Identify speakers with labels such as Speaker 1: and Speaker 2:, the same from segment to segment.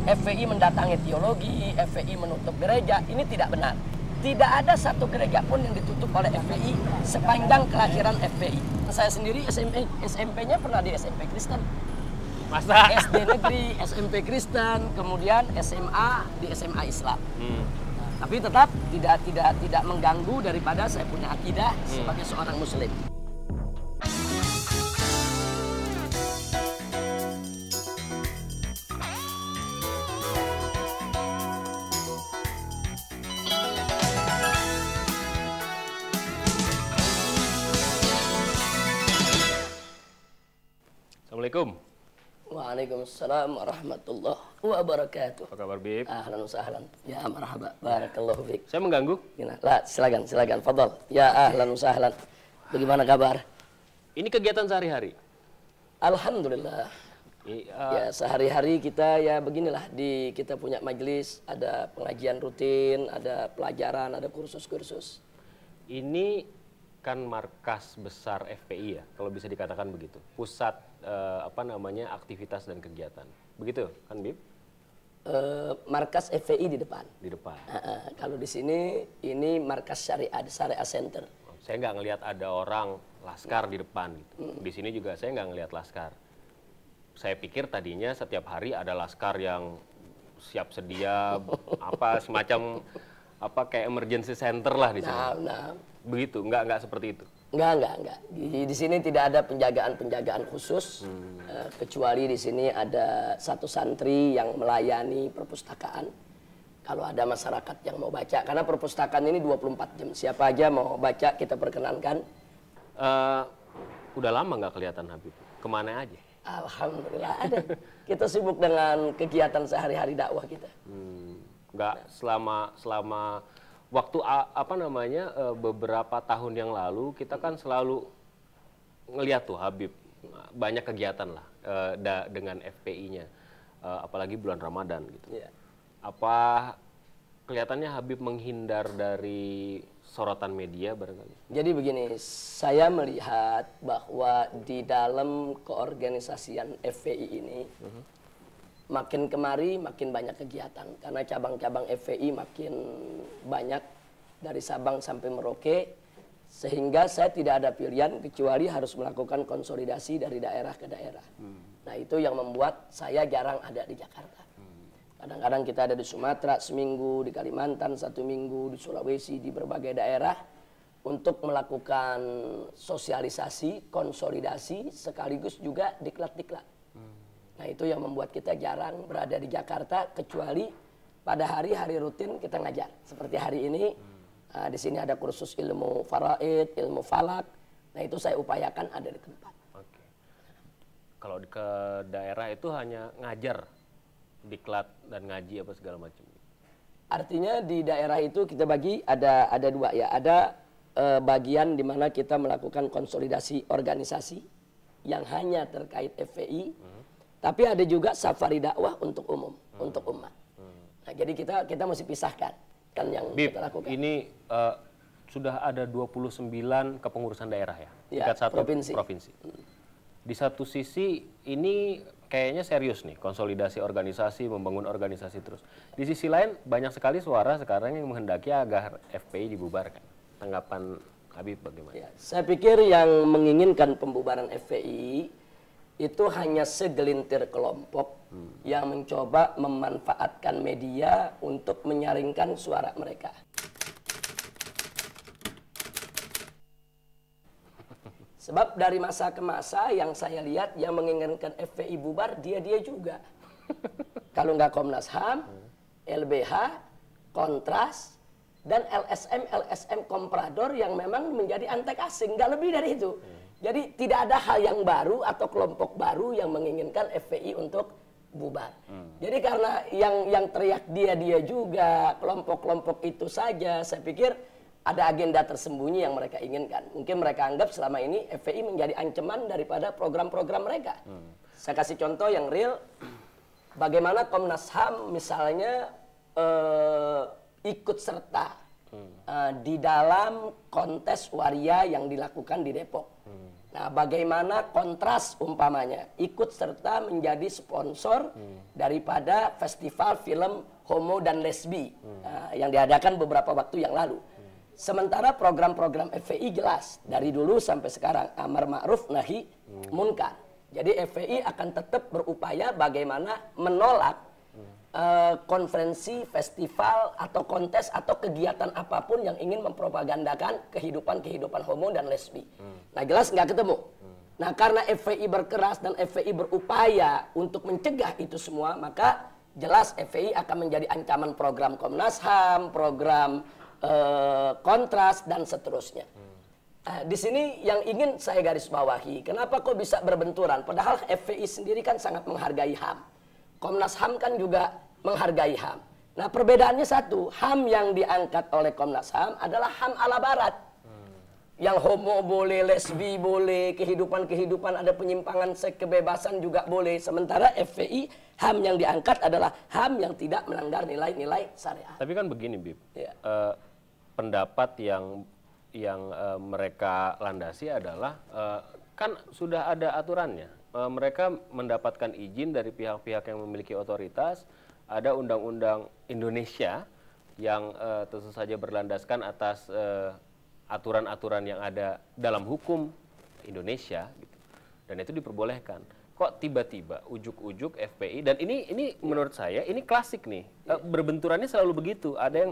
Speaker 1: FPI mendatangi teologi, FPI menutup gereja, ini tidak benar. Tidak ada satu gereja pun yang ditutup oleh FPI sepanjang kelahiran FPI. Saya sendiri SMP-nya pernah di SMP Kristen.
Speaker 2: Masa?
Speaker 1: SD negeri, SMP Kristen, kemudian SMA di SMA Islam. Tapi tetap tidak mengganggu daripada saya punya akidah sebagai seorang Muslim.
Speaker 2: Assalamualaikum.
Speaker 1: Waalaikumsalam warahmatullahi wabarakatuh.
Speaker 2: Apa kabar, Bib?
Speaker 1: Ahlan wa sahlan. Ya marhaba. Barakallahu fiik.
Speaker 2: Saya mengganggu?
Speaker 1: Lah, silakan. Fadhal. Ya ahlan wa sahlan. Bagaimana kabar?
Speaker 2: Ini kegiatan sehari-hari?
Speaker 1: Alhamdulillah. Ya sehari-hari kita ya beginilah, kita punya majelis, ada pengajian rutin, ada pelajaran, ada kursus-kursus.
Speaker 2: Ini kan markas besar FPI ya, kalau bisa dikatakan begitu. Pusat aktivitas dan kegiatan. Begitu kan, Bib?
Speaker 1: Markas FPI di depan.
Speaker 2: Di depan.
Speaker 1: Kalau di sini ini markas syariah center.
Speaker 2: Saya nggak ngelihat ada orang laskar di depan gitu. Di sini juga saya nggak ngelihat laskar. Saya pikir tadinya setiap hari ada laskar yang siap sedia semacam kayak emergency center lah di sini.
Speaker 1: Nah.
Speaker 2: Begitu, nggak seperti itu.
Speaker 1: Enggak. Di sini tidak ada penjagaan khusus, kecuali di sini ada satu santri yang melayani perpustakaan. Kalau ada masyarakat yang mau baca, karena perpustakaan ini 24 jam. Siapa aja mau baca kita perkenankan.
Speaker 2: Udah lama nggak kelihatan Habib. Kemana aja?
Speaker 1: Alhamdulillah ada. Kita sibuk dengan kegiatan sehari-hari dakwah kita.
Speaker 2: Nggak selama waktu beberapa tahun yang lalu kita kan selalu ngelihat tuh Habib banyak kegiatan lah dengan FPI-nya, apalagi bulan Ramadan gitu.
Speaker 1: Yeah.
Speaker 2: Apa kelihatannya Habib menghindar dari sorotan media barangkali?
Speaker 1: Jadi begini, saya melihat bahwa di dalam keorganisasian FPI ini makin kemari makin banyak kegiatan, karena cabang-cabang FPI makin banyak dari Sabang sampai Merauke, sehingga saya tidak ada pilihan kecuali harus melakukan konsolidasi dari daerah ke daerah. Nah itu yang membuat saya jarang ada di Jakarta. Kadang-kadang kita ada di Sumatera seminggu, di Kalimantan 1 minggu, di Sulawesi, di berbagai daerah untuk melakukan sosialisasi, konsolidasi, sekaligus juga diklat-diklat. Nah itu yang membuat kita jarang berada di Jakarta, kecuali pada hari-hari rutin kita ngajar. Seperti hari ini, di sini ada kursus ilmu faraid, ilmu falak. Nah itu saya upayakan ada di tempat.
Speaker 2: Oke. Kalau ke daerah itu hanya ngajar, diklat dan ngaji apa segala macam.
Speaker 1: Artinya di daerah itu kita bagi ada dua ya. Ada bagian di mana kita melakukan konsolidasi organisasi yang hanya terkait FPI. Tapi ada juga safari dakwah untuk umum, untuk umat. Nah, jadi kita mesti pisahkan kan yang
Speaker 2: Bib,
Speaker 1: kita lakukan.
Speaker 2: Ini sudah ada 29 kepengurusan daerah ya?
Speaker 1: Ya,
Speaker 2: tingkat 1 provinsi. Di satu sisi ini kayaknya serius nih, konsolidasi organisasi, membangun organisasi terus. Di sisi lain banyak sekali suara sekarang yang menghendaki agar FPI dibubarkan. Tanggapan Habib bagaimana?
Speaker 1: Ya, saya pikir yang menginginkan pembubaran FPI itu hanya segelintir kelompok yang mencoba memanfaatkan media untuk menyaringkan suara mereka. Sebab dari masa ke masa yang saya lihat yang menginginkan FPI bubar dia juga. Kalau nggak Komnas HAM, LBH, Kontras, dan LSM komprador yang memang menjadi antek asing, nggak lebih dari itu. Jadi tidak ada hal yang baru atau kelompok baru yang menginginkan FPI untuk bubar. Jadi karena yang teriak dia juga, kelompok-kelompok itu saja, saya pikir ada agenda tersembunyi yang mereka inginkan. Mungkin mereka anggap selama ini FPI menjadi ancaman daripada program-program mereka. Saya kasih contoh yang real, bagaimana Komnas HAM misalnya ikut serta di dalam kontes waria yang dilakukan di Depok. Nah, bagaimana Kontras umpamanya ikut serta menjadi sponsor daripada festival film homo dan lesbi yang diadakan beberapa waktu yang lalu. Sementara program-program FPI jelas dari dulu sampai sekarang amar ma'ruf nahi munkar. Jadi FPI akan tetap berupaya bagaimana menolak konferensi, festival, atau kontes, atau kegiatan apapun yang ingin mempropagandakan kehidupan homo dan lesbi. Nah, jelas nggak ketemu. Nah, karena FPI berkeras dan FPI berupaya untuk mencegah itu semua, maka jelas FPI akan menjadi ancaman program Komnas HAM, program Kontras, dan seterusnya. Nah, di sini yang ingin saya garis bawahi, kenapa kok bisa berbenturan? Padahal FPI sendiri kan sangat menghargai HAM. Komnas HAM kan juga menghargai HAM. Nah, perbedaannya satu, HAM yang diangkat oleh Komnas HAM adalah HAM ala barat. Yang homo boleh, lesbi boleh, kehidupan ada penyimpangan seks, kebebasan juga boleh. Sementara FPI, HAM yang diangkat adalah HAM yang tidak melanggar nilai-nilai syariat.
Speaker 2: Tapi kan begini, Bib.
Speaker 1: Ya.
Speaker 2: Pendapat yang mereka landasi adalah kan sudah ada aturannya. Mereka mendapatkan izin dari pihak-pihak yang memiliki otoritas. Ada undang-undang Indonesia yang tentu saja berlandaskan atas aturan-aturan yang ada dalam hukum Indonesia, gitu. Dan itu diperbolehkan. Kok tiba-tiba ujuk-ujuk FPI, dan ini menurut saya ini klasik nih, berbenturannya selalu begitu. Ada yang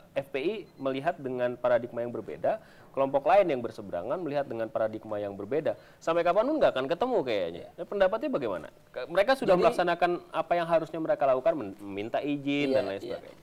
Speaker 2: FPI melihat dengan paradigma yang berbeda, kelompok lain yang berseberangan melihat dengan paradigma yang berbeda. Sampai kapanpun nggak akan ketemu kayaknya. Pendapatnya bagaimana? Mereka sudah melaksanakan apa yang harusnya mereka lakukan, meminta izin dan lain sebagainya.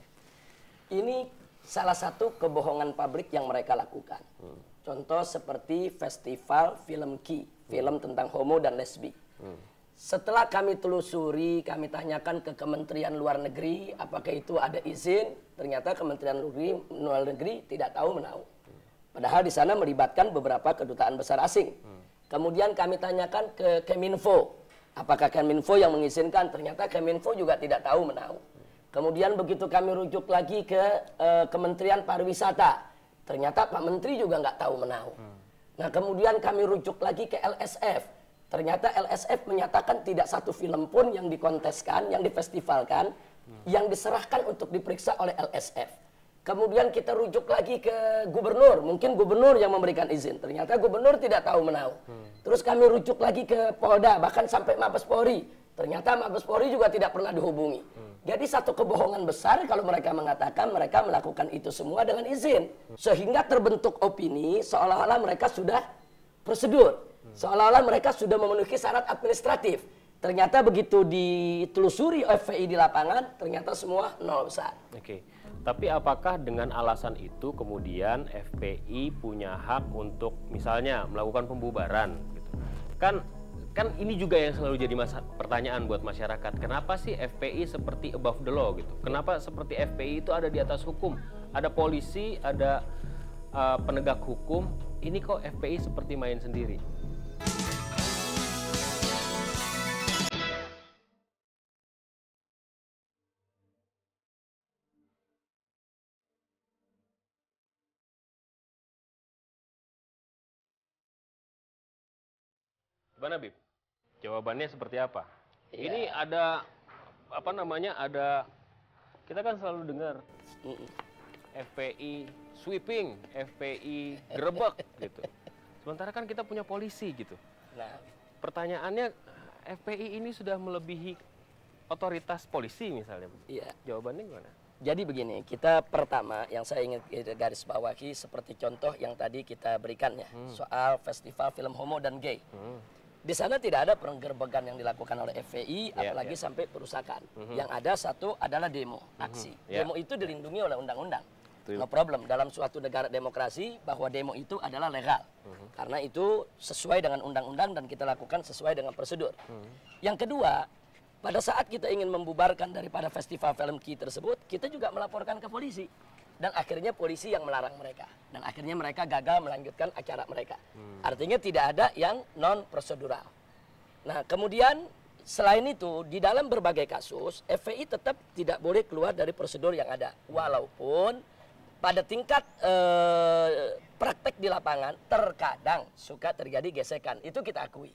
Speaker 1: Ini salah satu kebohongan publik yang mereka lakukan. Contoh seperti festival film Ki, film tentang homo dan lesbi. Setelah kami telusuri, kami tanyakan ke Kementerian Luar Negeri, apakah itu ada izin? Ternyata Kementerian Luar Negeri tidak tahu menahu. Padahal di sana melibatkan beberapa kedutaan besar asing. Kemudian kami tanyakan ke Keminfo, apakah Keminfo yang mengizinkan? Ternyata Keminfo juga tidak tahu menahu. Kemudian begitu kami rujuk lagi ke Kementerian Pariwisata, ternyata Pak Menteri juga nggak tahu menahu. Nah, kemudian kami rujuk lagi ke LSF. Ternyata LSF menyatakan tidak satu film pun yang dikonteskan, yang difestivalkan, yang diserahkan untuk diperiksa oleh LSF. Kemudian kita rujuk lagi ke gubernur, mungkin gubernur yang memberikan izin. Ternyata gubernur tidak tahu menahu. Terus kami rujuk lagi ke Polda, bahkan sampai Mabes Polri. Ternyata Mabes Polri juga tidak pernah dihubungi. Jadi satu kebohongan besar kalau mereka mengatakan mereka melakukan itu semua dengan izin. Sehingga terbentuk opini seolah-olah mereka sudah prosedur. Seolah-olah mereka sudah memenuhi syarat administratif. Ternyata begitu ditelusuri FPI di lapangan, ternyata semua nol besar.
Speaker 2: Oke. Tapi apakah dengan alasan itu kemudian FPI punya hak untuk misalnya melakukan pembubaran? Gitu. Kan ini juga yang selalu jadi pertanyaan buat masyarakat. Kenapa sih FPI seperti above the law gitu? Kenapa seperti FPI itu ada di atas hukum? Ada polisi, ada penegak hukum. Ini kok FPI seperti main sendiri? Gimana, Bib? Jawabannya seperti apa?
Speaker 1: Ya.
Speaker 2: Ini ada apa namanya? Kita kan selalu dengar FPI sweeping, FPI gerebek gitu. Sementara kan kita punya polisi gitu.
Speaker 1: Nah,
Speaker 2: pertanyaannya FPI ini sudah melebihi otoritas polisi misalnya.
Speaker 1: iya.
Speaker 2: Jawabannya gimana?
Speaker 1: Jadi begini, kita pertama yang saya ingin garis bawahi seperti contoh yang tadi kita berikan ya, soal festival film homo dan gay. Di sana tidak ada penggerbegan yang dilakukan oleh FPI, apalagi sampai perusakan. Yang ada satu adalah demo, aksi. Demo itu dilindungi oleh undang-undang. No problem, dalam suatu negara demokrasi bahwa demo itu adalah legal. Karena itu sesuai dengan undang-undang dan kita lakukan sesuai dengan prosedur. Yang kedua, pada saat kita ingin membubarkan daripada festival film Ki tersebut, kita juga melaporkan ke polisi. Dan akhirnya polisi yang melarang mereka. Dan akhirnya mereka gagal melanjutkan acara mereka. Artinya tidak ada yang non-prosedural. Nah, kemudian selain itu, di dalam berbagai kasus, FPI tetap tidak boleh keluar dari prosedur yang ada. Walaupun pada tingkat praktek di lapangan terkadang suka terjadi gesekan, itu kita akui.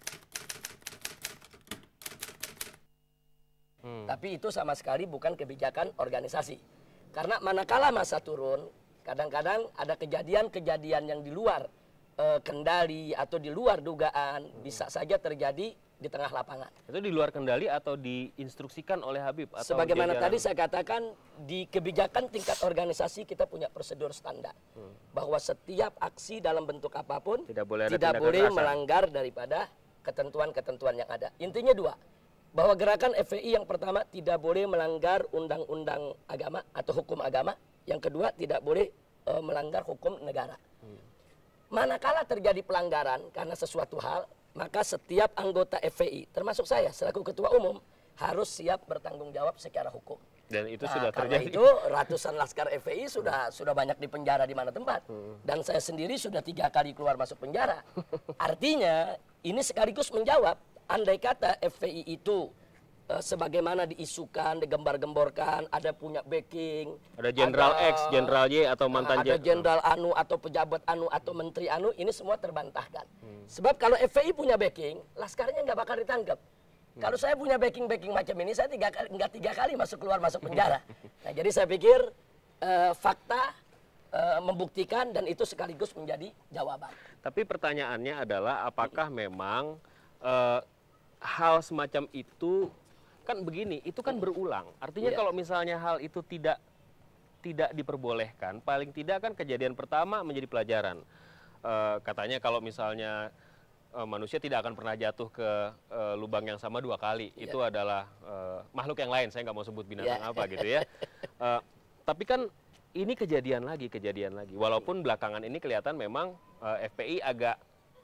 Speaker 1: Tapi itu sama sekali bukan kebijakan organisasi. Karena manakala masa turun, kadang-kadang ada kejadian-kejadian yang di luar kendali atau di luar dugaan, bisa saja terjadi di tengah lapangan.
Speaker 2: Itu di luar kendali atau diinstruksikan oleh Habib? Atau
Speaker 1: Sebagaimana
Speaker 2: jajaran?
Speaker 1: tadi saya katakan, di kebijakan tingkat organisasi kita punya prosedur standar. Bahwa setiap aksi dalam bentuk apapun
Speaker 2: Tidak boleh ada
Speaker 1: tidak
Speaker 2: tindakan
Speaker 1: boleh
Speaker 2: kekerasan.
Speaker 1: melanggar daripada ketentuan-ketentuan yang ada. Intinya dua, bahwa gerakan FPI yang pertama tidak boleh melanggar undang-undang agama atau hukum agama. Yang kedua, tidak boleh melanggar hukum negara. Manakala terjadi pelanggaran karena sesuatu hal, maka setiap anggota FPI, termasuk saya selaku ketua umum, harus siap bertanggung jawab secara hukum.
Speaker 2: Dan itu
Speaker 1: Nah,
Speaker 2: sudah
Speaker 1: karena
Speaker 2: terjadi.
Speaker 1: itu ratusan laskar FPI sudah banyak di penjara di mana tempat. Dan saya sendiri sudah 3 kali keluar masuk penjara. Artinya ini sekaligus menjawab, andai kata FPI itu sebagaimana diisukan, digembar-gemborkan, ada punya backing.
Speaker 2: Ada Jenderal
Speaker 1: ada-
Speaker 2: X, Jenderal Y atau mantan
Speaker 1: ada jenderal anu atau pejabat anu atau menteri anu, ini semua terbantahkan. Sebab kalau FPI punya backing, laskarnya nggak bakal ditangkap. Kalau saya punya backing macam ini, saya nggak tiga kali masuk penjara. Nah, jadi saya pikir fakta membuktikan dan itu sekaligus menjadi jawaban.
Speaker 2: Tapi pertanyaannya adalah apakah memang hal semacam itu kan begini, itu kan berulang. Artinya
Speaker 1: Iya.
Speaker 2: kalau misalnya hal itu tidak diperbolehkan, paling tidak kan kejadian pertama menjadi pelajaran. Katanya kalau misalnya manusia tidak akan pernah jatuh ke lubang yang sama 2 kali, itu adalah makhluk yang lain. Saya nggak mau sebut binatang apa gitu ya. Tapi kan ini kejadian lagi. Walaupun belakangan ini kelihatan memang FPI agak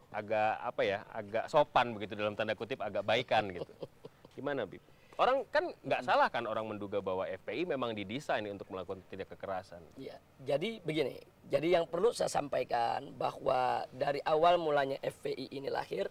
Speaker 2: sopan begitu dalam tanda kutip, agak baikan gitu. Gimana, Bib? Orang kan nggak salah kan orang menduga bahwa FPI memang didesain untuk melakukan tindak kekerasan.
Speaker 1: Ya, jadi begini. Jadi yang perlu saya sampaikan bahwa dari awal mulanya FPI ini lahir,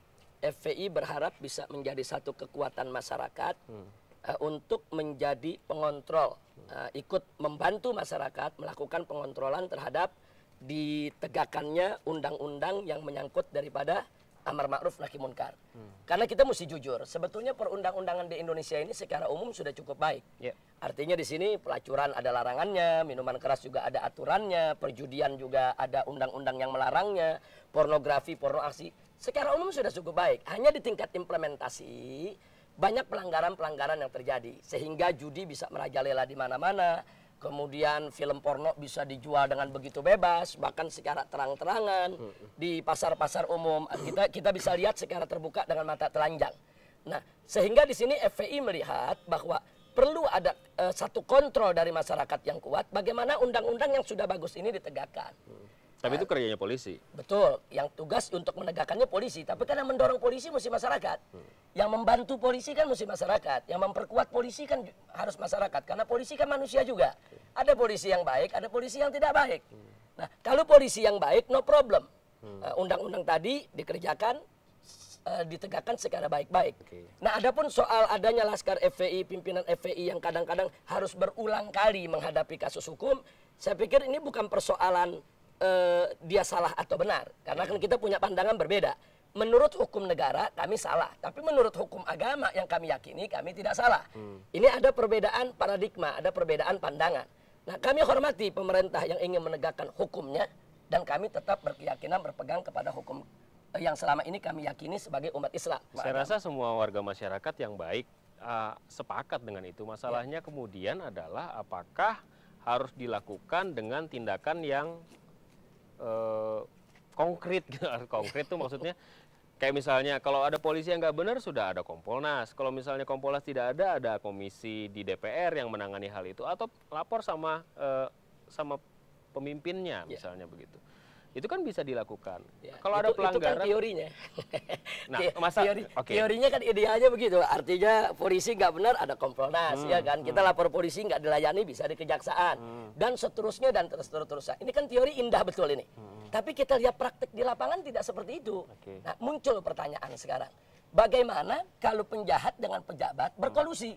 Speaker 1: FPI berharap bisa menjadi satu kekuatan masyarakat untuk menjadi pengontrol, ikut membantu masyarakat melakukan pengontrolan terhadap ditegakkannya undang-undang yang menyangkut daripada amar ma'ruf nahi munkar. Karena kita mesti jujur, sebetulnya perundang-undangan di Indonesia ini secara umum sudah cukup baik.
Speaker 2: Yeah.
Speaker 1: Artinya di sini pelacuran ada larangannya, minuman keras juga ada aturannya, perjudian juga ada undang-undang yang melarangnya, pornografi, porno aksi, secara umum sudah cukup baik. Hanya di tingkat implementasi banyak pelanggaran-pelanggaran yang terjadi, sehingga judi bisa merajalela di mana-mana. Kemudian film porno bisa dijual dengan begitu bebas, bahkan secara terang-terangan di pasar-pasar umum. Kita bisa lihat secara terbuka dengan mata telanjang. Nah, sehingga di sini FPI melihat bahwa perlu ada satu kontrol dari masyarakat yang kuat. Bagaimana undang-undang yang sudah bagus ini ditegakkan.
Speaker 2: Tapi itu kerjanya polisi.
Speaker 1: Betul, yang tugas untuk menegakkannya polisi. Tapi kan yang mendorong polisi mesti masyarakat. Yang membantu polisi kan mesti masyarakat. Yang memperkuat polisi kan harus masyarakat. Karena polisi kan manusia juga. Ada polisi yang baik, ada polisi yang tidak baik. Nah, kalau polisi yang baik, no problem. Undang-undang tadi dikerjakan, ditegakkan secara baik-baik. Nah, adapun soal adanya laskar FPI, pimpinan FPI yang kadang-kadang harus berulang kali menghadapi kasus hukum, saya pikir ini bukan persoalan dia salah atau benar, karena kan kita punya pandangan berbeda. Menurut hukum negara kami salah, tapi menurut hukum agama yang kami yakini kami tidak salah. Ini ada perbedaan paradigma, ada perbedaan pandangan. Nah, kami hormati pemerintah yang ingin menegakkan hukumnya, dan kami tetap berkeyakinan berpegang kepada hukum yang selama ini kami yakini sebagai umat Islam.
Speaker 2: Saya rasa semua warga masyarakat yang baik sepakat dengan itu. Masalahnya kemudian adalah apakah harus dilakukan dengan tindakan yang konkret gitu. Konkret itu maksudnya kayak misalnya kalau ada polisi yang nggak benar sudah ada Kompolnas. Kalau misalnya Kompolnas tidak ada komisi di DPR yang menangani hal itu atau lapor sama pemimpinnya misalnya begitu. Itu kan bisa dilakukan.
Speaker 1: Ya,
Speaker 2: kalau ada pelanggaran,
Speaker 1: itu kan teorinya.
Speaker 2: Nah, masa
Speaker 1: teorinya kan idealnya begitu. Artinya polisi nggak benar ada Kompolnas, ya kan? Kita lapor polisi nggak dilayani bisa di kejaksaan dan seterusnya dan terus-terusan. Ini kan teori indah betul ini. Tapi kita lihat praktek di lapangan tidak seperti itu. Nah, muncul pertanyaan sekarang. Bagaimana kalau penjahat dengan pejabat berkolusi?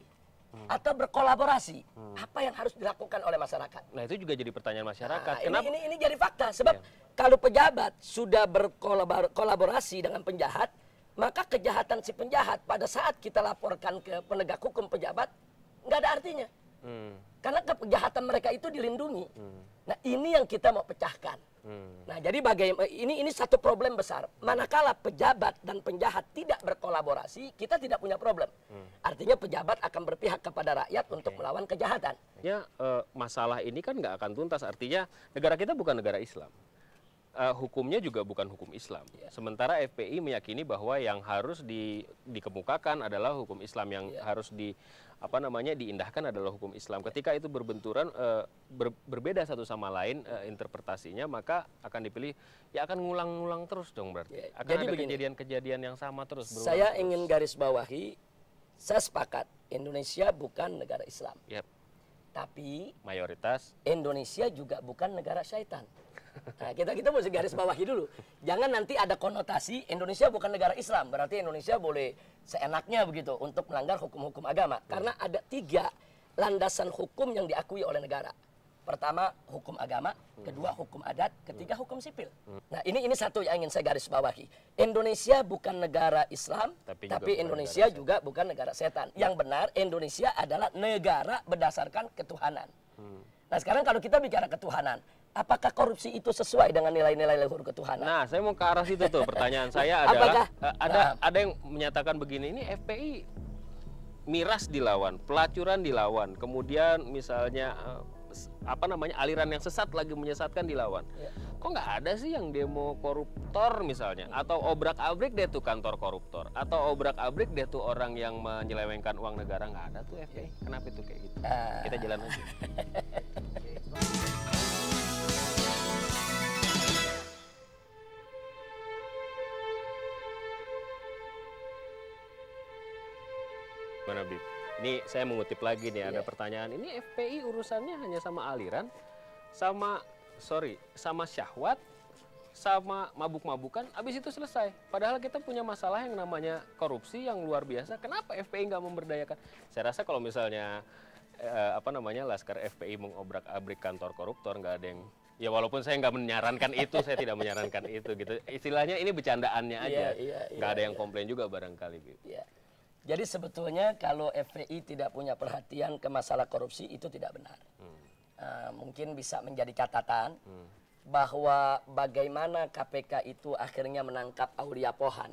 Speaker 1: atau berkolaborasi? Apa yang harus dilakukan oleh masyarakat?
Speaker 2: Nah itu juga jadi pertanyaan masyarakat.
Speaker 1: Nah,
Speaker 2: Kenapa?
Speaker 1: ini jadi fakta sebab kalau pejabat sudah berkolaborasi dengan penjahat, maka kejahatan si penjahat pada saat kita laporkan ke penegak hukum pejabat nggak ada artinya. Karena kejahatan mereka itu dilindungi. Nah ini yang kita mau pecahkan. Nah jadi bagaimana ini satu problem besar. Manakala pejabat dan penjahat tidak berkolaborasi, kita tidak punya problem. Artinya pejabat akan berpihak kepada rakyat untuk melawan kejahatan.
Speaker 2: Ya masalah ini kan nggak akan tuntas. Artinya negara kita bukan negara Islam. Hukumnya juga bukan hukum Islam. Sementara FPI meyakini bahwa yang harus dikemukakan adalah hukum Islam, yang harus diindahkan adalah hukum Islam. Ketika itu berbenturan, berbeda satu sama lain interpretasinya, maka akan dipilih, ya akan ngulang-ngulang terus dong berarti. Akan
Speaker 1: Jadi
Speaker 2: ada
Speaker 1: begini,
Speaker 2: kejadian-kejadian yang sama terus.
Speaker 1: Saya ingin garis bawahi, saya sepakat Indonesia bukan negara Islam. Tapi
Speaker 2: Mayoritas
Speaker 1: Indonesia juga bukan negara syaitan. Nah, kita mesti garis bawahi dulu. Jangan nanti ada konotasi Indonesia bukan negara Islam, berarti Indonesia boleh seenaknya begitu untuk melanggar hukum-hukum agama. Karena ada 3 landasan hukum yang diakui oleh negara. Pertama, hukum agama, kedua hukum adat, ketiga hukum sipil. Nah, ini satu yang ingin saya garis bawahi. Indonesia bukan negara Islam, tapi Indonesia juga bukan negara setan. Yang benar, Indonesia adalah negara berdasarkan ketuhanan. Nah, sekarang kalau kita bicara ketuhanan, apakah korupsi itu sesuai dengan nilai-nilai leluhur ketuhanan?
Speaker 2: Nah, saya mau ke arah situ tuh. Pertanyaan saya adalah, ada yang menyatakan begini, ini FPI miras dilawan, pelacuran dilawan, kemudian misalnya aliran yang sesat lagi menyesatkan dilawan. Kok nggak ada sih yang demo koruptor misalnya, atau obrak-abrik deh tuh kantor koruptor, atau obrak-abrik deh tuh orang yang menyelewengkan uang negara? Nggak ada tuh FPI. Kenapa itu kayak gitu? Kita jalan aja. Gimana, Bib? Ini saya mengutip lagi nih, ada pertanyaan. Ini FPI urusannya hanya sama aliran, sama syahwat, sama mabuk-mabukan, habis itu selesai. Padahal kita punya masalah yang namanya korupsi yang luar biasa. Kenapa FPI nggak memberdayakan? Saya rasa kalau misalnya Laskar FPI mengobrak-abrik kantor koruptor, nggak ada yang, ya walaupun saya nggak menyarankan itu, saya tidak menyarankan itu gitu. Istilahnya ini bercandaannya aja, nggak ada yang komplain juga barangkali. Bib.
Speaker 1: Jadi sebetulnya kalau FPI tidak punya perhatian ke masalah korupsi itu tidak benar. Mungkin bisa menjadi catatan bahwa bagaimana KPK itu akhirnya menangkap Aulia Pohan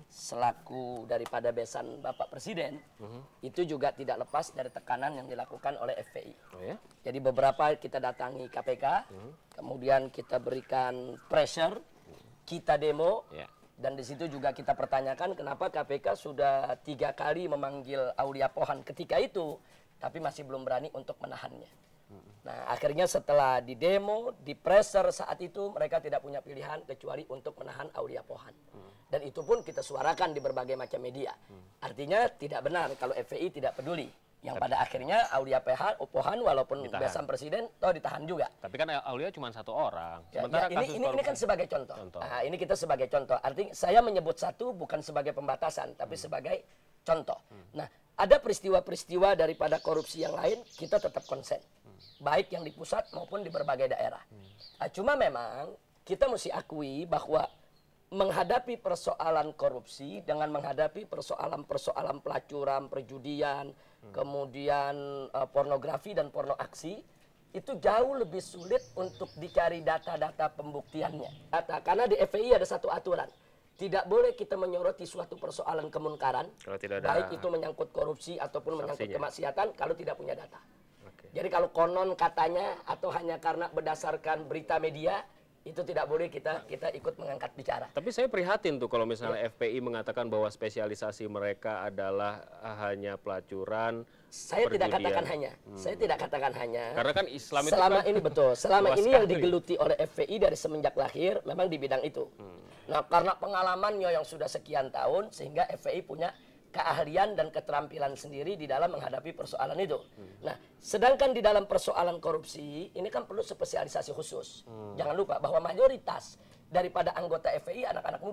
Speaker 1: selaku daripada besan Bapak Presiden, itu juga tidak lepas dari tekanan yang dilakukan oleh FPI. Jadi beberapa kita datangi KPK, kemudian kita berikan pressure, kita demo. Dan di situ juga kita pertanyakan kenapa KPK sudah 3 kali memanggil Aulia Pohan ketika itu, tapi masih belum berani untuk menahannya. Nah, akhirnya setelah didemo, di pressure saat itu, mereka tidak punya pilihan kecuali untuk menahan Aulia Pohan. Dan itu pun kita suarakan di berbagai macam media. Artinya tidak benar kalau FPI tidak peduli. Yang pada akhirnya Aulia Pohan walaupun besan presiden, ditahan juga.
Speaker 2: Tapi kan Aulia cuma 1 orang. Sementara
Speaker 1: ini kan sebagai contoh. Nah, ini kita sebagai contoh. Artinya saya menyebut satu bukan sebagai pembatasan, tapi sebagai contoh. Nah, ada peristiwa-peristiwa daripada korupsi yang lain, kita tetap konsen. Baik yang di pusat maupun di berbagai daerah. Cuma memang kita mesti akui bahwa menghadapi persoalan korupsi dengan menghadapi persoalan pelacuran, perjudian, kemudian pornografi dan porno aksi, itu jauh lebih sulit untuk dicari data-data pembuktiannya. Karena di FPI ada satu aturan. Tidak boleh kita menyoroti suatu persoalan kemunkaran, baik itu menyangkut korupsi ataupun menyangkut kemaksiatan, kalau tidak punya data. Jadi kalau konon katanya atau hanya karena berdasarkan berita media, itu tidak boleh kita ikut mengangkat bicara.
Speaker 2: Tapi saya prihatin tuh kalau misalnya FPI mengatakan bahwa spesialisasi mereka adalah hanya pelacuran.
Speaker 1: Saya tidak katakan hanya. Saya tidak katakan hanya.
Speaker 2: Karena kan Islam itu
Speaker 1: selama
Speaker 2: kan
Speaker 1: ini betul. Selama ini yang digeluti oleh FPI dari semenjak lahir memang di bidang itu. Nah, karena pengalamannya yang sudah sekian tahun sehingga FPI punya keahlian dan keterampilan sendiri di dalam menghadapi persoalan itu. Nah, sedangkan di dalam persoalan korupsi, ini kan perlu spesialisasi khusus. Jangan lupa bahwa mayoritas daripada anggota FPI anak-anak muda.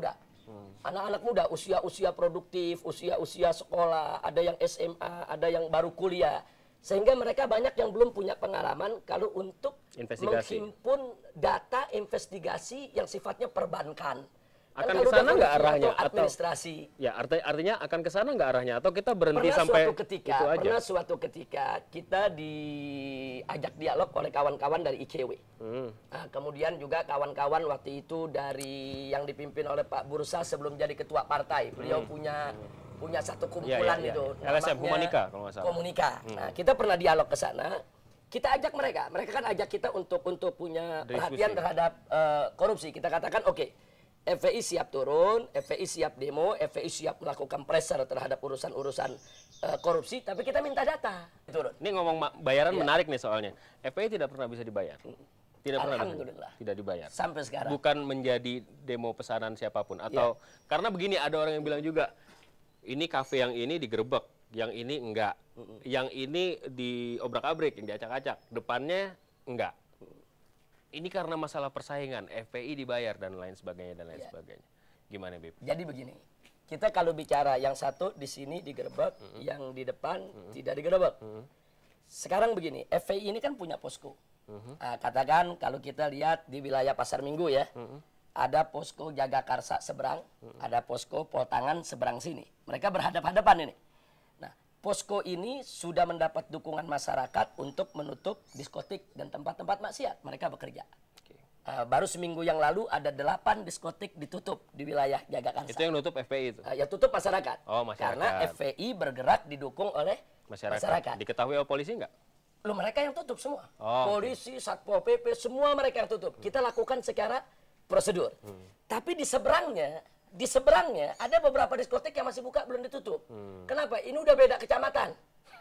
Speaker 1: Anak-anak muda, usia-usia produktif, usia-usia sekolah, ada yang SMA, ada yang baru kuliah. Sehingga mereka banyak yang belum punya pengalaman kalau untuk menghimpun data investigasi yang sifatnya perbankan.
Speaker 2: Akan ke sana nggak arahnya?
Speaker 1: Atau administrasi.
Speaker 2: Ya, artinya akan ke sana nggak arahnya? Atau kita berhenti sampai itu aja?
Speaker 1: Pernah suatu ketika kita diajak dialog oleh kawan-kawan dari ICW. Nah, kemudian juga kawan-kawan waktu itu dari yang dipimpin oleh Pak Bursa sebelum jadi ketua partai. Beliau punya satu kumpulan itu.
Speaker 2: LSM, Humanika kalau nggak salah.
Speaker 1: Komunika. Nah, kita pernah dialog ke sana. Kita ajak mereka. Mereka kan ajak kita untuk punya perhatian terhadap korupsi. Kita katakan, oke. FPI siap turun, FPI siap demo, FPI siap melakukan pressure terhadap urusan-urusan korupsi, tapi kita minta data. Turun.
Speaker 2: Ini ngomong bayaran menarik nih soalnya. FPI tidak pernah bisa dibayar. Tidak pernah.
Speaker 1: Alhamdulillah.
Speaker 2: Tidak dibayar.
Speaker 1: Sampai sekarang.
Speaker 2: Bukan menjadi demo pesanan siapapun. Atau karena begini, ada orang yang bilang juga, ini kafe yang ini digerebek, yang ini enggak. Yang ini diobrak-abrik, yang diacak-acak. Depannya enggak. Ini karena masalah persaingan, FPI dibayar dan lain sebagainya sebagainya. Gimana, Bib?
Speaker 1: Jadi begini, kita kalau bicara yang satu di sini digerebek, yang di depan tidak digerebek. Sekarang begini, FPI ini kan punya posko. Nah, katakan kalau kita lihat di wilayah Pasar Minggu ya, ada posko Jagakarsa seberang, ada posko Poltangan seberang sini. Mereka berhadap-hadapan ini. Posko ini sudah mendapat dukungan masyarakat untuk menutup diskotik dan tempat-tempat maksiat. Mereka bekerja. Baru seminggu yang lalu ada 8 diskotik ditutup di wilayah Jagakarsa.
Speaker 2: Itu yang nutup FPI itu?
Speaker 1: Yang tutup masyarakat.
Speaker 2: Oh, masyarakat.
Speaker 1: Karena FPI bergerak didukung oleh masyarakat.
Speaker 2: Diketahui oleh polisi nggak?
Speaker 1: Loh, mereka yang tutup semua.
Speaker 2: Polisi,
Speaker 1: Satpol PP, semua mereka yang tutup. Kita lakukan secara prosedur. Tapi di seberangnya ada beberapa diskotik yang masih buka belum ditutup. Kenapa? Ini udah beda kecamatan.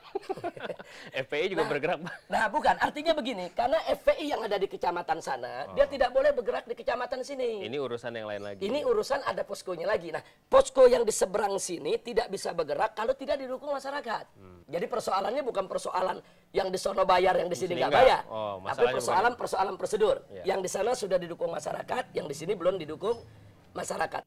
Speaker 2: FPI juga bergerak.
Speaker 1: Nah, bukan. Artinya begini, karena FPI yang ada di kecamatan sana, dia tidak boleh bergerak di kecamatan sini.
Speaker 2: Ini urusan yang lain lagi.
Speaker 1: Ini urusan ada poskonya lagi. Nah, posko yang di seberang sini tidak bisa bergerak kalau tidak didukung masyarakat. Jadi persoalannya bukan persoalan yang di sono bayar, yang di sini nggak bayar. Tapi persoalan prosedur. Yang di sana sudah didukung masyarakat, yang di sini belum didukung masyarakat.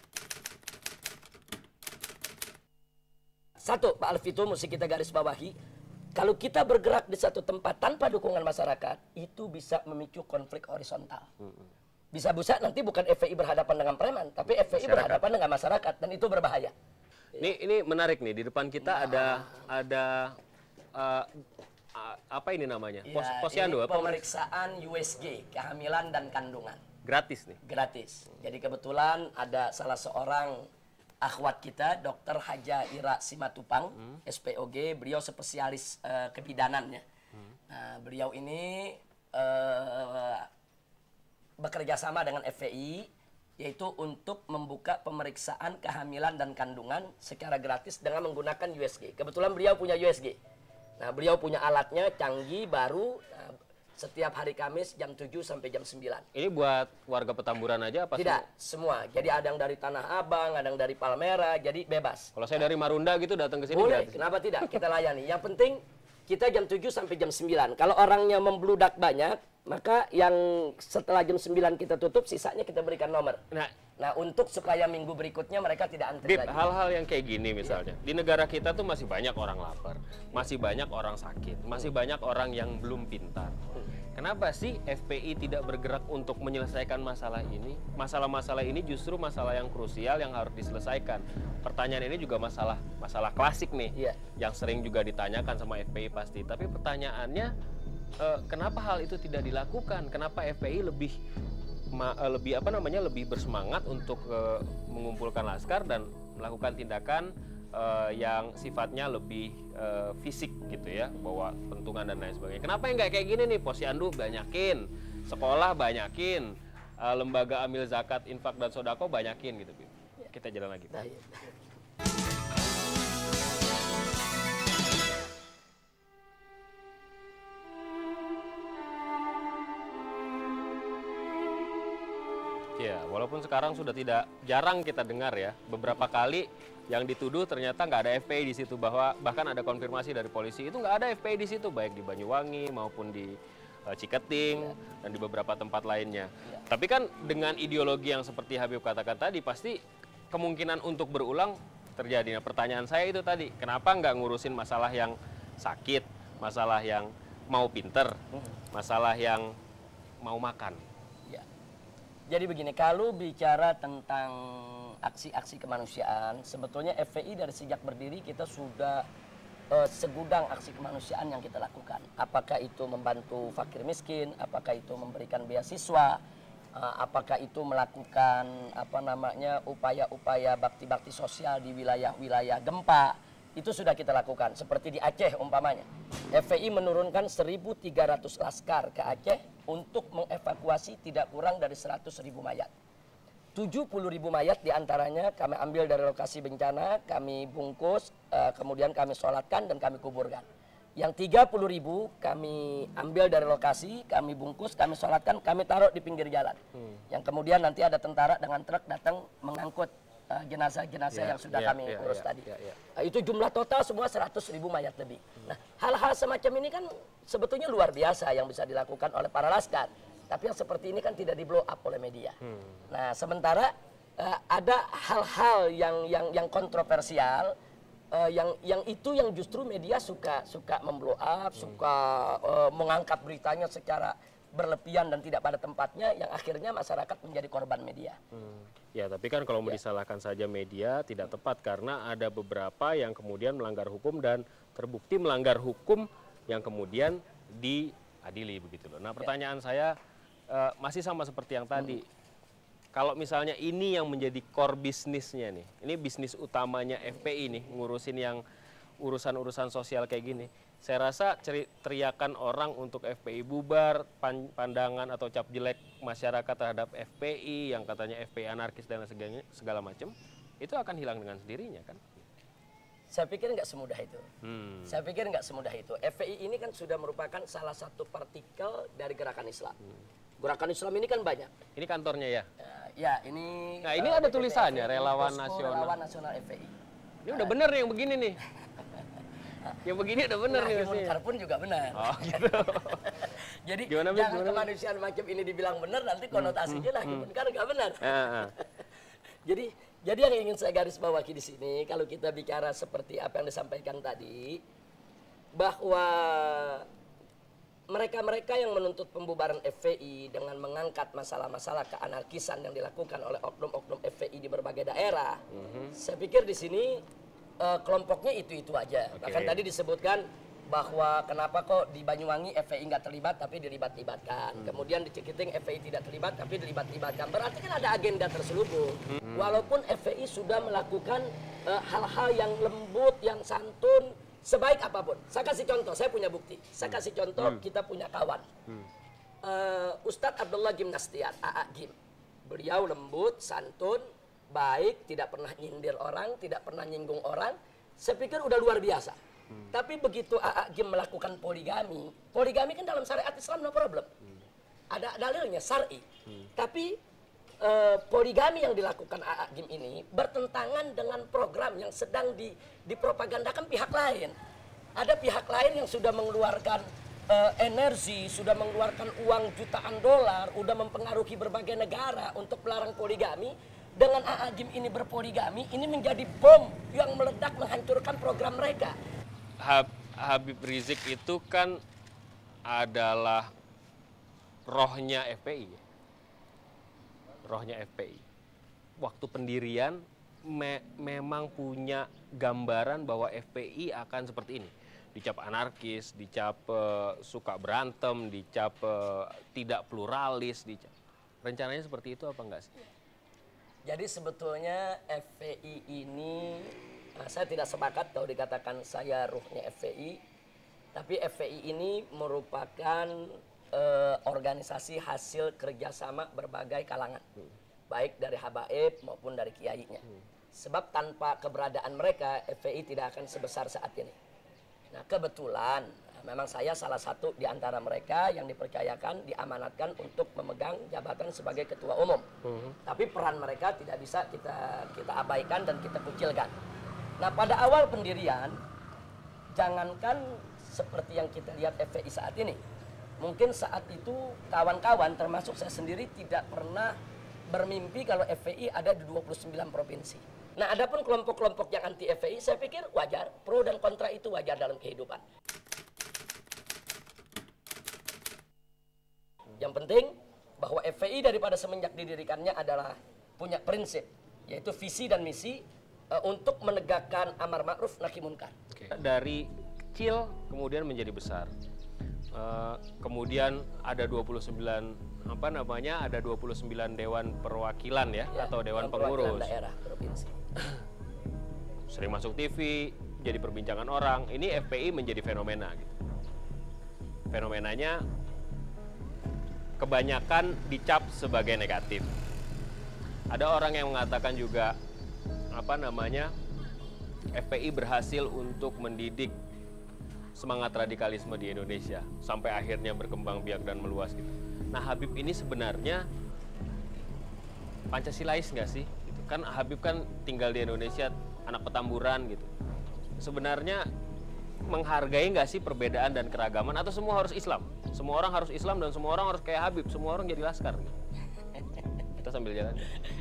Speaker 1: Satu, Pak Alvito, mesti kita garis bawahi, kalau kita bergerak di satu tempat tanpa dukungan masyarakat, itu bisa memicu konflik horizontal. Bisa-bisa nanti bukan FPI berhadapan dengan preman, tapi FPI berhadapan dengan masyarakat, dan itu berbahaya.
Speaker 2: Ini menarik nih, di depan kita ada apa ini namanya? Posyandu apa?
Speaker 1: Pemeriksaan USG, kehamilan dan kandungan.
Speaker 2: Gratis nih?
Speaker 1: Gratis. Jadi kebetulan ada salah seorang akhwat kita, Dr. Haja Ira Simatupang, SPOG, beliau spesialis kebidanannya. Nah, beliau ini bekerja sama dengan FPI, yaitu untuk membuka pemeriksaan kehamilan dan kandungan secara gratis dengan menggunakan USG. Kebetulan beliau punya USG. Nah, beliau punya alatnya canggih, baru, setiap hari Kamis jam 7 sampai jam 9.
Speaker 2: Ini buat warga Petamburan aja apa?
Speaker 1: Tidak, semua. Jadi ada yang dari Tanah Abang, ada yang dari Palmera, jadi bebas.
Speaker 2: Kalau saya dari Marunda gitu datang ke sini
Speaker 1: boleh,
Speaker 2: gratis.
Speaker 1: Kenapa tidak? Kita layani. Yang penting kita jam 7 sampai jam 9. Kalau orangnya membludak banyak, maka yang setelah jam 9 kita tutup, sisanya kita berikan nomor. Nah, untuk supaya minggu berikutnya mereka tidak antri lagi.
Speaker 2: Hal-hal yang kayak gini misalnya. Di negara kita tuh masih banyak orang lapar, masih banyak orang sakit, masih banyak orang yang belum pintar. Kenapa sih FPI tidak bergerak untuk menyelesaikan masalah ini? Masalah-masalah ini justru masalah yang krusial yang harus diselesaikan. Pertanyaan ini juga masalah klasik nih, yang sering juga ditanyakan sama FPI pasti. Tapi pertanyaannya, kenapa hal itu tidak dilakukan? Kenapa FPI lebih bersemangat untuk mengumpulkan laskar dan melakukan tindakan yang sifatnya lebih fisik gitu ya, bawa pentungan dan lain sebagainya. Kenapa yang nggak kayak gini nih? Posyandu banyakin, sekolah banyakin, lembaga amil zakat, infak dan sodako banyakin gitu. Kita jalan lagi. Ya, walaupun sekarang sudah tidak jarang kita dengar ya, beberapa kali yang dituduh ternyata nggak ada FPI di situ, bahkan ada konfirmasi dari polisi itu nggak ada FPI di situ, baik di Banyuwangi maupun di Ciketing dan di beberapa tempat lainnya. Tapi kan dengan ideologi yang seperti Habib katakan tadi, pasti kemungkinan untuk berulang terjadi. Nah, pertanyaan saya itu tadi, kenapa nggak ngurusin masalah yang sakit, masalah yang mau pinter, masalah yang mau makan?
Speaker 1: Ya. Jadi begini, kalau bicara tentang aksi-aksi kemanusiaan, sebetulnya FPI dari sejak berdiri kita sudah segudang aksi kemanusiaan yang kita lakukan. Apakah itu membantu fakir miskin, apakah itu memberikan beasiswa, apakah itu melakukan upaya-upaya bakti-bakti sosial di wilayah-wilayah gempa, itu sudah kita lakukan. Seperti di Aceh umpamanya, FPI menurunkan 1.300 laskar ke Aceh untuk mengevakuasi tidak kurang dari 100.000 mayat. 70.000 mayat diantaranya kami ambil dari lokasi bencana, kami bungkus, kemudian kami sholatkan dan kami kuburkan. Yang 30.000 kami ambil dari lokasi, kami bungkus, kami sholatkan, kami taruh di pinggir jalan. Yang kemudian nanti ada tentara dengan truk datang mengangkut jenazah-jenazah yang sudah kami urus tadi. Itu jumlah total semua 100.000 mayat lebih. Nah, hal-hal semacam ini kan sebetulnya luar biasa yang bisa dilakukan oleh para laskar. Tapi yang seperti ini kan tidak di blow up oleh media. Nah, sementara ada hal-hal yang kontroversial, yang itu yang justru media suka memblow up, suka mengangkat beritanya secara berlebihan dan tidak pada tempatnya, yang akhirnya masyarakat menjadi korban media.
Speaker 2: Ya, tapi kan kalau mau disalahkan saja media tidak tepat, karena ada beberapa yang kemudian melanggar hukum dan terbukti melanggar hukum yang kemudian diadili begitu loh. Nah, pertanyaan saya masih sama seperti yang tadi. Kalau misalnya ini yang menjadi core bisnisnya nih, ini bisnis utamanya FPI nih, ngurusin yang urusan-urusan sosial kayak gini, saya rasa teriakan orang untuk FPI bubar, pandangan atau cap jelek masyarakat terhadap FPI yang katanya FPI anarkis dan segala macam, itu akan hilang dengan sendirinya kan?
Speaker 1: Saya pikir nggak semudah itu. Saya pikir nggak semudah itu. FPI ini kan sudah merupakan salah satu partikel dari gerakan Islam. Gerakan Islam ini kan banyak.
Speaker 2: Ini kantornya ya?
Speaker 1: Ya, ini.
Speaker 2: Nah, ini ada tulisannya, Relawan Nasional.
Speaker 1: Relawan Nasional FPI.
Speaker 2: Ini udah bener nih yang begini nih. Yang begini udah bener nih.
Speaker 1: Munkar pun juga benar.
Speaker 2: Oh, gitu.
Speaker 1: Jadi jangan kemanusiaan macam ini dibilang benar, nanti konotasinya nahi munkar nggak benar. Jadi yang ingin saya garis bawahi di sini, kalau kita bicara seperti apa yang disampaikan tadi, bahwa mereka-mereka yang menuntut pembubaran FPI dengan mengangkat masalah-masalah keanarkisan yang dilakukan oleh oknum-oknum FPI di berbagai daerah, saya pikir di sini kelompoknya itu-itu aja. Bahkan tadi disebutkan bahwa kenapa kok di Banyuwangi FPI nggak terlibat tapi dilibat-libatkan. Kemudian di Cikiting FPI tidak terlibat tapi dilibat-libatkan. Berarti kan ada agenda terselubung. Walaupun FPI sudah melakukan hal-hal yang lembut, yang santun, sebaik apapun. Saya kasih contoh, saya punya bukti. Saya kasih contoh, kita punya kawan. Ustadz Abdullah Gimnastiar, AA Gim. Beliau lembut, santun, baik, tidak pernah nyindir orang, tidak pernah nyinggung orang. Saya pikir udah luar biasa. Tapi begitu AA Gim melakukan poligami, poligami kan dalam syariat Islam no problem. Ada dalilnya, syar'i. Tapi poligami yang dilakukan AA Gim ini bertentangan dengan program yang sedang dipropagandakan pihak lain. Ada pihak lain yang sudah mengeluarkan energi, sudah mengeluarkan uang jutaan dolar, sudah mempengaruhi berbagai negara untuk melarang poligami. Dengan AA Gim ini berpoligami, ini menjadi bom yang meledak menghancurkan program mereka.
Speaker 2: Habib Rizik itu kan adalah rohnya FPI. Rohnya FPI. Waktu pendirian memang punya gambaran bahwa FPI akan seperti ini. Dicap anarkis, dicap suka berantem, dicap tidak pluralis, dicap. Rencananya seperti itu apa enggak sih?
Speaker 1: Jadi sebetulnya FPI ini, saya tidak sepakat kalau dikatakan saya ruhnya FPI. Tapi FPI ini merupakan organisasi hasil kerjasama berbagai kalangan, baik dari habaib maupun dari kiainya. Sebab tanpa keberadaan mereka, FPI tidak akan sebesar saat ini. Nah, kebetulan memang saya salah satu di antara mereka yang dipercayakan, diamanatkan untuk memegang jabatan sebagai ketua umum. Tapi peran mereka tidak bisa kita abaikan dan kita kucilkan. Nah, pada awal pendirian, jangankan seperti yang kita lihat FPI saat ini, mungkin saat itu kawan-kawan termasuk saya sendiri tidak pernah bermimpi kalau FPI ada di 29 provinsi. Nah, adapun kelompok-kelompok yang anti FPI, saya pikir wajar, pro dan kontra itu wajar dalam kehidupan. Yang penting bahwa FPI daripada semenjak didirikannya adalah punya prinsip, yaitu visi dan misi untuk menegakkan amar ma'ruf nahi munkar.
Speaker 2: Dari kecil kemudian menjadi besar. Kemudian ada 29 ada 29 dewan perwakilan ya atau dewan pengurus.
Speaker 1: Daerah provinsi.
Speaker 2: Sering masuk TV, jadi perbincangan orang. Ini FPI menjadi fenomena gitu. Fenomenanya kebanyakan dicap sebagai negatif. Ada orang yang mengatakan juga FPI berhasil untuk mendidik semangat radikalisme di Indonesia sampai akhirnya berkembang biak dan meluas gitu. Nah, Habib ini sebenarnya Pancasilais nggak sih? Gitu. Kan Habib kan tinggal di Indonesia, anak Petamburan gitu. Sebenarnya menghargai nggak sih perbedaan dan keragaman atau semua harus Islam? Semua orang harus Islam dan semua orang harus kayak Habib, semua orang jadi laskar gitu. Kita sambil jalan.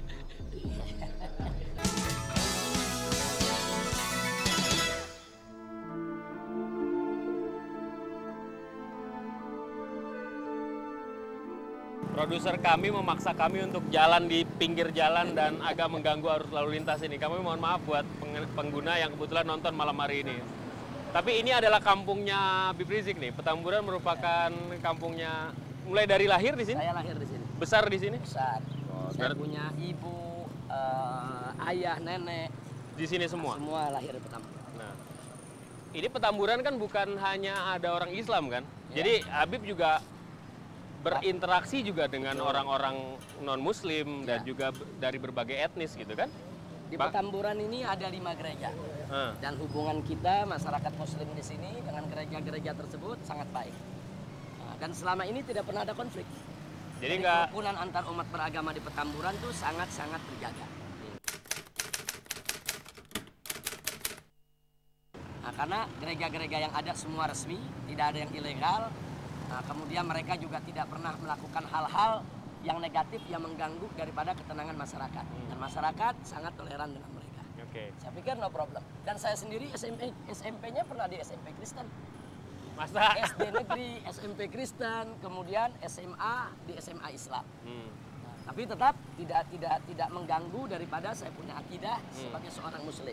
Speaker 2: Produser kami memaksa kami untuk jalan di pinggir jalan dan agak mengganggu arus lalu lintas ini. Kami mohon maaf buat pengguna yang kebetulan nonton malam hari ini. Tapi ini adalah kampungnya Habib Rizik nih. Petamburan merupakan kampungnya mulai dari lahir di sini?
Speaker 1: Saya lahir di sini.
Speaker 2: Besar di sini?
Speaker 1: Besar. Saya punya ibu, ayah, nenek.
Speaker 2: Di sini semua?
Speaker 1: Semua lahir di Petamburan.
Speaker 2: Nah, ini Petamburan kan bukan hanya ada orang Islam kan? Ya. Jadi Habib juga berinteraksi juga dengan orang-orang non-muslim dan juga dari berbagai etnis gitu kan?
Speaker 1: Di Petamburan ini ada 5 gereja. Dan hubungan kita masyarakat muslim di sini dengan gereja-gereja tersebut sangat baik. Dan selama ini tidak pernah ada konflik. Jadi kerukunan antar umat beragama di Petamburan itu sangat-sangat terjaga. Nah, karena gereja-gereja yang ada semua resmi, tidak ada yang ilegal. Nah, kemudian mereka juga tidak pernah melakukan hal-hal yang negatif yang mengganggu daripada ketenangan masyarakat. Dan masyarakat sangat toleran dengan mereka. Saya pikir no problem. Dan saya sendiri SMP-nya pernah di SMP Kristen.
Speaker 2: Masa?
Speaker 1: SD negeri, SMP Kristen, kemudian SMA di SMA Islam. Nah, tapi tetap tidak mengganggu daripada saya punya akidah sebagai seorang muslim.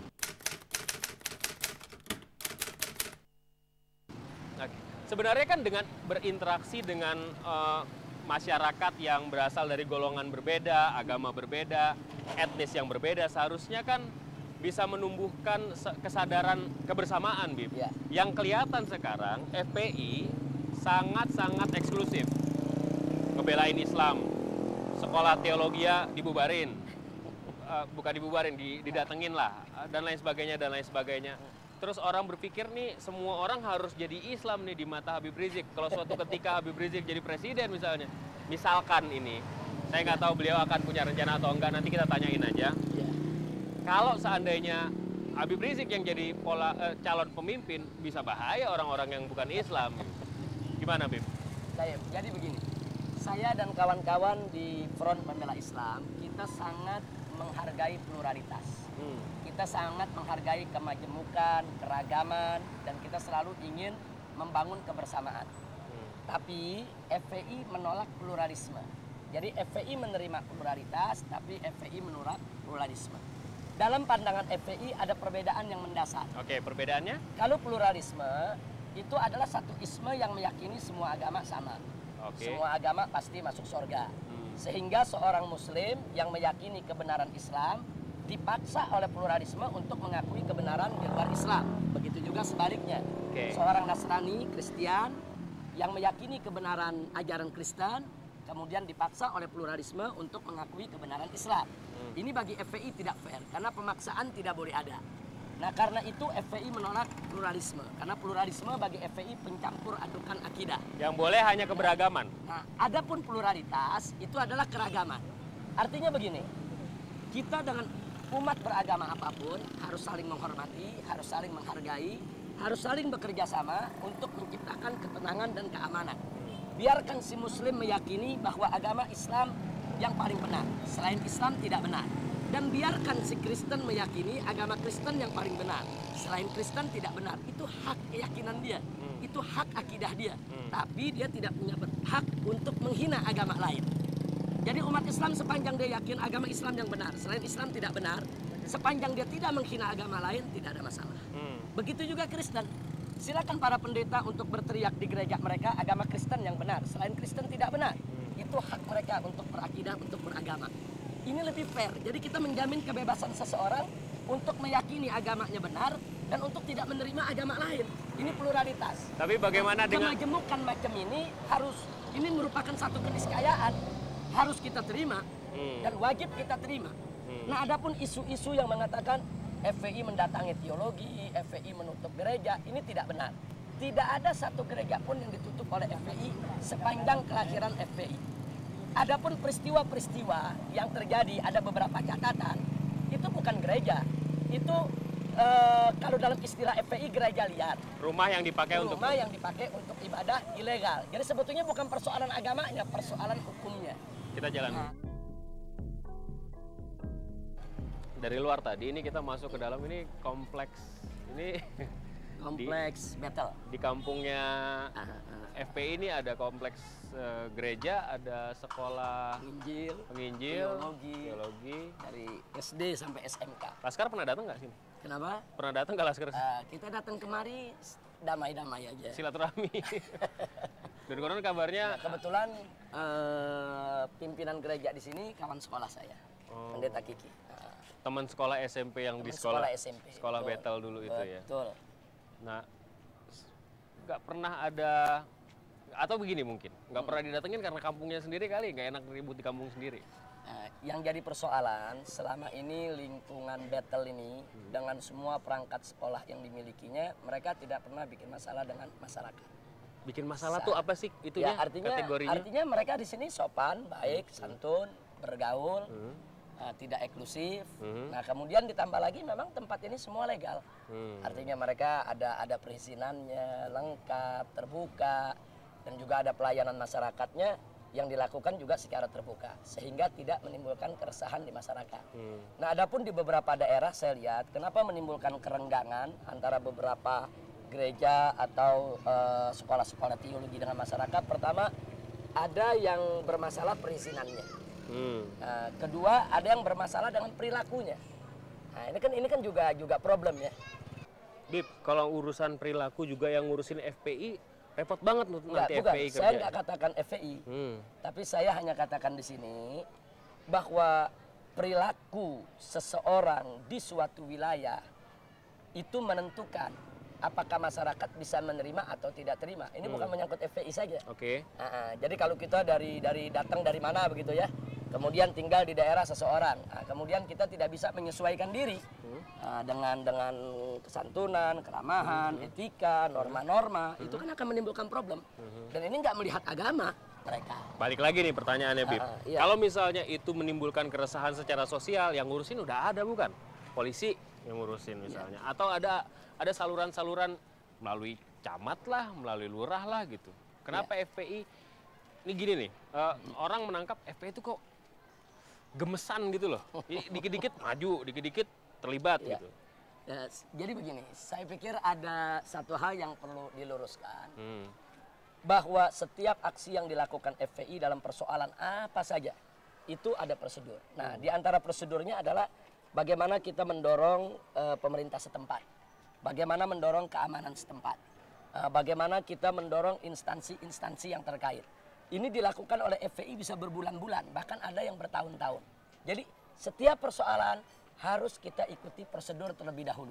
Speaker 2: Sebenarnya kan dengan berinteraksi dengan masyarakat yang berasal dari golongan berbeda, agama berbeda, etnis yang berbeda, seharusnya kan bisa menumbuhkan kesadaran kebersamaan, Bib.
Speaker 1: Ya.
Speaker 2: Yang kelihatan sekarang FPI sangat-sangat eksklusif. Ngebelain Islam, sekolah teologi dibubarin. Bukan dibubarin, didatengin lah, dan lain sebagainya. Terus orang berpikir nih, semua orang harus jadi Islam nih di mata Habib Rizik. Kalau suatu ketika Habib Rizik jadi presiden misalnya, misalkan ini, saya nggak tahu beliau akan punya rencana atau enggak, nanti kita tanyain aja.
Speaker 1: Ya.
Speaker 2: Kalau seandainya Habib Rizik yang jadi calon pemimpin, bisa bahaya orang-orang yang bukan Islam. Gimana, Bib?
Speaker 1: Jadi begini, saya dan kawan-kawan di Front Pembela Islam, kita sangat menghargai pluralitas. Kita sangat menghargai kemajemukan, keragaman, dan kita selalu ingin membangun kebersamaan. Tapi FPI menolak pluralisme. Jadi FPI menerima pluralitas, tapi FPI menolak pluralisme. Dalam pandangan FPI ada perbedaan yang mendasar.
Speaker 2: Oke, perbedaannya?
Speaker 1: Kalau pluralisme itu adalah satu isme yang meyakini semua agama sama. Semua agama pasti masuk surga. Sehingga seorang muslim yang meyakini kebenaran Islam dipaksa oleh pluralisme untuk mengakui kebenaran di luar Islam. Begitu juga sebaliknya. Seorang Nasrani, Kristen yang meyakini kebenaran ajaran Kristen kemudian dipaksa oleh pluralisme untuk mengakui kebenaran Islam. Ini bagi FPI tidak fair karena pemaksaan tidak boleh ada. Nah, karena itu FPI menolak pluralisme karena pluralisme bagi FPI pencampur adukan akidah.
Speaker 2: Yang boleh hanya keberagaman.
Speaker 1: Nah, adapun pluralitas itu adalah keragaman. Artinya begini, kita dengan umat beragama apapun harus saling menghormati, harus saling menghargai, harus saling bekerja sama untuk menciptakan ketenangan dan keamanan. Biarkan si muslim meyakini bahwa agama Islam yang paling benar. Selain Islam tidak benar. Dan biarkan si Kristen meyakini agama Kristen yang paling benar. Selain Kristen tidak benar. Itu hak keyakinan dia. Itu hak akidah dia. Tapi dia tidak punya hak untuk menghina agama lain. Jadi umat Islam sepanjang dia yakin agama Islam yang benar, selain Islam tidak benar, sepanjang dia tidak menghina agama lain, tidak ada masalah. Begitu juga Kristen. Silakan para pendeta untuk berteriak di gereja mereka agama Kristen yang benar, selain Kristen tidak benar. Itu hak mereka untuk berakidah, untuk beragama. Ini lebih fair. Jadi kita menjamin kebebasan seseorang untuk meyakini agamanya benar dan untuk tidak menerima agama lain. Ini pluralitas.
Speaker 2: Tapi bagaimana dengan
Speaker 1: kemajemukan macam ini merupakan satu keniscayaan, harus kita terima dan wajib kita terima. Nah, adapun isu-isu yang mengatakan FPI mendatangi teologi, FPI menutup gereja, ini tidak benar. Tidak ada satu gereja pun yang ditutup oleh FPI sepanjang kelahiran FPI. Adapun peristiwa-peristiwa yang terjadi, ada beberapa catatan, itu bukan gereja. Itu kalau dalam istilah FPI gereja liar.
Speaker 2: rumah yang dipakai
Speaker 1: untuk ibadah ilegal. Jadi sebetulnya bukan persoalan agamanya, persoalan hukumnya.
Speaker 2: kita jalan. Dari luar tadi ini kita masuk ke dalam, ini kompleks. Ini
Speaker 1: Kompleks battle.
Speaker 2: di kampungnya FPI ini ada kompleks gereja, ada sekolah penginjil, teologi.
Speaker 1: Dari SD sampai SMK.
Speaker 2: Laskar pernah datang nggak sini?
Speaker 1: Kenapa?
Speaker 2: Pernah datang nggak Laskar?
Speaker 1: Kita datang kemari damai-damai aja.
Speaker 2: Silaturahmi. Dan konon kabarnya
Speaker 1: Kebetulan pimpinan gereja di sini kawan sekolah saya, Pendeta Kiki.
Speaker 2: teman sekolah SMP yang di
Speaker 1: Sekolah SMP.
Speaker 2: sekolah Betel dulu itu ya.
Speaker 1: Betul.
Speaker 2: Nah, nggak pernah ada, atau begini mungkin, nggak pernah didatengin karena kampungnya sendiri kali, nggak enak ribut di kampung sendiri.
Speaker 1: Yang jadi persoalan selama ini lingkungan Betel ini dengan semua perangkat sekolah yang dimilikinya, mereka tidak pernah bikin masalah dengan masyarakat.
Speaker 2: Bikin masalah tuh apa sih itunya? Kategorinya?
Speaker 1: Artinya mereka di sini sopan, baik, santun, bergaul. Tidak eksklusif. Nah, kemudian ditambah lagi memang tempat ini semua legal. Artinya mereka ada perizinannya lengkap, terbuka, dan juga ada pelayanan masyarakatnya yang dilakukan juga secara terbuka sehingga tidak menimbulkan keresahan di masyarakat. Nah, adapun di beberapa daerah saya lihat kenapa menimbulkan kerenggangan antara beberapa gereja atau sekolah-sekolah teologi dengan masyarakat. Pertama, ada yang bermasalah perizinannya. Kedua, ada yang bermasalah dengan perilakunya. Nah, ini kan juga problem ya.
Speaker 2: Bib, kalau urusan perilaku juga yang ngurusin FPI repot banget nanti
Speaker 1: Bukan,
Speaker 2: FPI kerja.
Speaker 1: saya nggak katakan FPI, tapi saya hanya katakan di sini bahwa perilaku seseorang di suatu wilayah itu menentukan apakah masyarakat bisa menerima atau tidak terima. Ini bukan menyangkut FPI saja.
Speaker 2: Oke.
Speaker 1: Jadi kalau kita datang dari mana begitu ya, kemudian tinggal di daerah seseorang, kemudian kita tidak bisa menyesuaikan diri dengan kesantunan, keramahan, etika, norma-norma, itu kan akan menimbulkan problem. Dan ini nggak melihat agama mereka.
Speaker 2: Balik lagi nih pertanyaannya, Bib.
Speaker 1: Iya.
Speaker 2: Kalau misalnya itu menimbulkan keresahan secara sosial, yang ngurusin udah ada bukan? Polisi yang ngurusin misalnya. Atau ada saluran-saluran melalui camat lah, melalui lurah lah gitu. Kenapa FPI, ini gini nih, orang menangkap FPI itu kok gemesan gitu loh. Dikit-dikit maju, dikit-dikit terlibat gitu.
Speaker 1: Ya, jadi begini, saya pikir ada satu hal yang perlu diluruskan. Bahwa setiap aksi yang dilakukan FPI dalam persoalan apa saja, itu ada prosedur. Nah, di antara prosedurnya adalah bagaimana kita mendorong pemerintah setempat. Bagaimana mendorong keamanan setempat. Bagaimana kita mendorong instansi-instansi yang terkait. Ini dilakukan oleh FPI bisa berbulan-bulan, bahkan ada yang bertahun-tahun. Jadi setiap persoalan harus kita ikuti prosedur terlebih dahulu.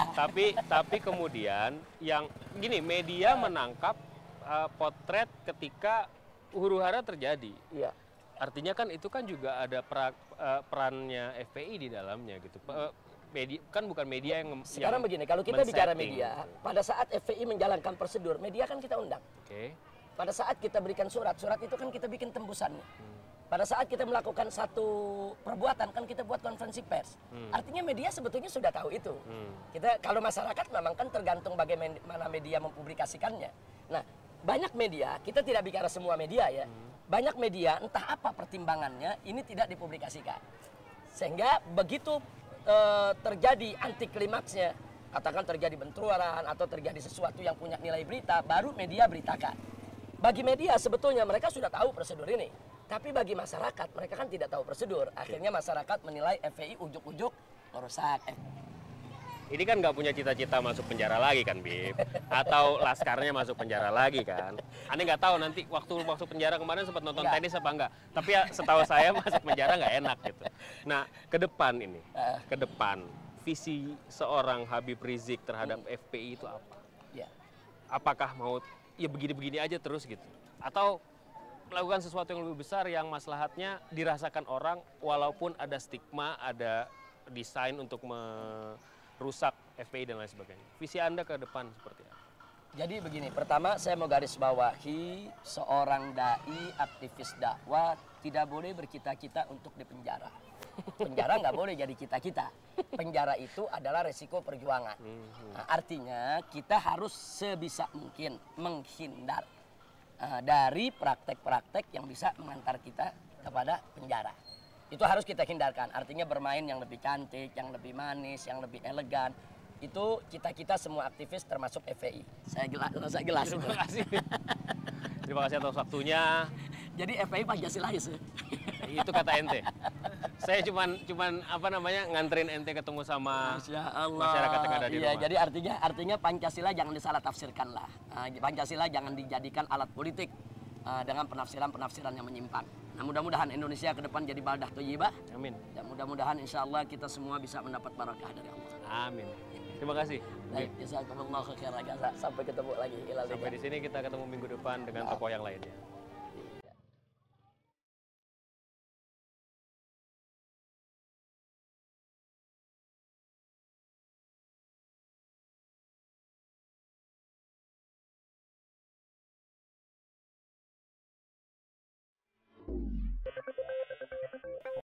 Speaker 2: Tapi kemudian yang gini, media menangkap potret ketika huru-hara terjadi.
Speaker 1: Iya.
Speaker 2: Artinya kan itu kan juga ada perannya FPI di dalamnya gitu. Media kan bukan media yang
Speaker 1: sekarang begini, kalau kita bicara media, pada saat FPI menjalankan prosedur, media kan kita undang.
Speaker 2: Oke.
Speaker 1: Pada saat kita berikan surat itu kan kita bikin tembusannya. Pada saat kita melakukan satu perbuatan kan kita buat konferensi pers. Artinya media sebetulnya sudah tahu itu. Kita kalau masyarakat memang kan tergantung bagaimana media mempublikasikannya. Nah, banyak media, kita tidak bicara semua media ya, banyak media entah apa pertimbangannya ini tidak dipublikasikan. Sehingga begitu terjadi anti klimaksnya, katakan terjadi bentroan atau terjadi sesuatu yang punya nilai berita, baru media beritakan. Bagi media sebetulnya mereka sudah tahu prosedur ini. Tapi bagi masyarakat, mereka kan tidak tahu prosedur. Akhirnya masyarakat menilai FPI ujuk-ujuk merusak.
Speaker 2: Ini kan nggak punya cita-cita masuk penjara lagi kan, Bib? Atau laskarnya masuk penjara lagi kan? Aneh nggak tahu nanti waktu masuk penjara kemarin sempat nonton tenis apa enggak. Tapi ya setahu saya masuk penjara nggak enak gitu. Nah, ke depan ini, ke depan visi seorang Habib Rizik terhadap FPI itu apa?
Speaker 1: Ya.
Speaker 2: Apakah mau ya begini-begini aja terus gitu? Atau melakukan sesuatu yang lebih besar yang maslahatnya dirasakan orang walaupun ada stigma, ada desain untuk merusak FPI dan lain sebagainya. Visi Anda ke depan seperti apa?
Speaker 1: Jadi begini, pertama saya mau garis bawahi seorang dai, aktivis dakwah tidak boleh bercita-cita untuk dipenjara. Penjara nggak boleh jadi cita-cita. Penjara itu adalah resiko perjuangan. Nah, artinya kita harus sebisa mungkin menghindar dari praktek-praktek yang bisa mengantar kita kepada penjara. Itu harus kita hindarkan. Artinya bermain yang lebih cantik, yang lebih manis, yang lebih elegan. Itu cita-cita semua aktivis termasuk FPI. Saya jelas.
Speaker 2: Terima kasih. Terima kasih atas waktunya.
Speaker 1: Jadi FPI Pancasilais.
Speaker 2: Itu kata ente. Saya cuman apa namanya nganterin ente ketemu sama masyarakat yang ada di rumah.
Speaker 1: Jadi artinya Pancasila jangan disalah tafsirkan lah. Pancasila jangan dijadikan alat politik dengan penafsiran yang menyimpang. Nah, mudah-mudahan Indonesia ke depan jadi baldah thayyibah.
Speaker 2: Amin.
Speaker 1: Dan mudah-mudahan insya Allah kita semua bisa mendapat barakah dari Allah.
Speaker 2: Amin. Terima kasih.
Speaker 1: Baik, jazakumullahu khairan. Sampai ketemu lagi.
Speaker 2: Sampai di sini kita ketemu minggu depan dengan tokoh yang lainnya.